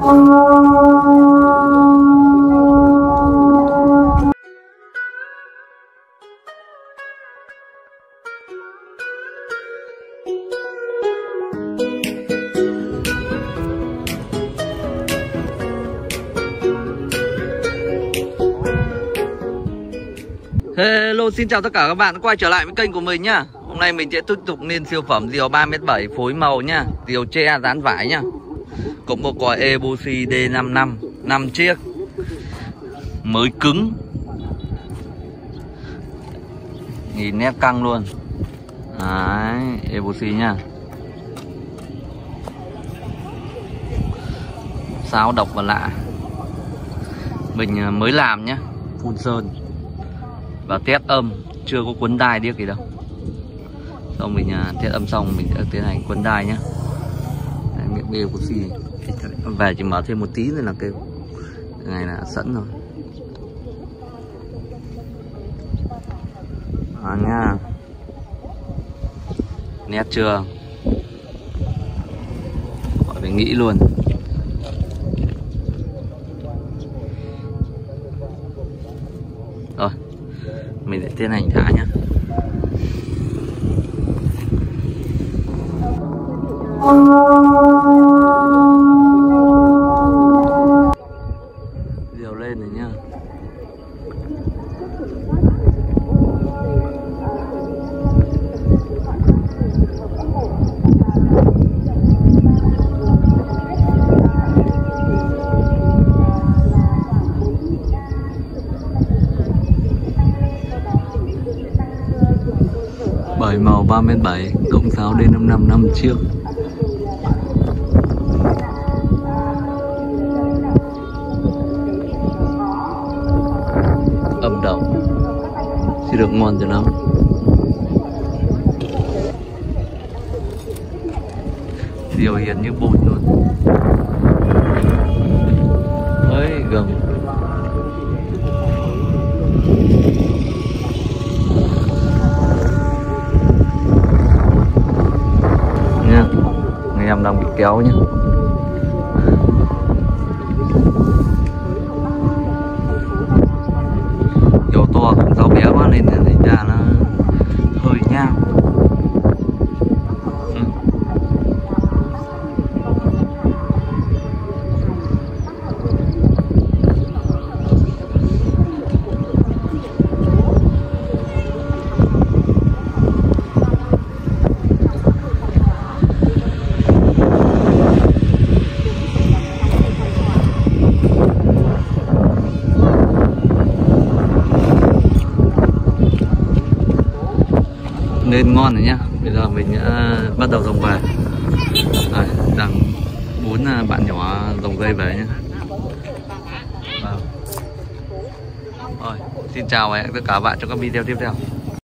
Hello, xin chào tất cả các bạn quay trở lại với kênh của mình nhá. Hôm nay mình sẽ tiếp tục lên siêu phẩm diều 3m7 phối màu nhá, diều tre dán vải nhá. Cộng một còi Eboshi D55 5 chiếc. Mới cứng. Nhìn nét căng luôn. Đấy, Eboshi nhá. Sáo độc và lạ. Mình mới làm nhá, phun sơn và test âm, chưa có quấn đai điếc gì đâu. Xong mình test âm xong mình sẽ tiến hành quấn đai nhá. Miệng bêu của xì về chỉ mở thêm một tí nữa là kêu. Cái này là sẵn rồi. Nha. Nét chưa? Gọi phải nghĩ luôn. Rồi, mình sẽ tiến hành thả nhá. Diều lên rồi nhá. Bảy màu 3m7 cộng 6 D55 5 chiếc. Âm đậm sẽ được ngon cho lắm. Diều hiền như bột luôn. Ấy gầm. Nha, người em đang bị kéo nhá. Diều to cũng rau bé quá nên thành ra nó hơi nhao. Nên ngon rồi nhá. Bây giờ mình đã bắt đầu rồng về. Đây, đang 4 bạn nhỏ rồng dây về nhá. Rồi, xin chào và hẹn tất cả các bạn trong các video tiếp theo.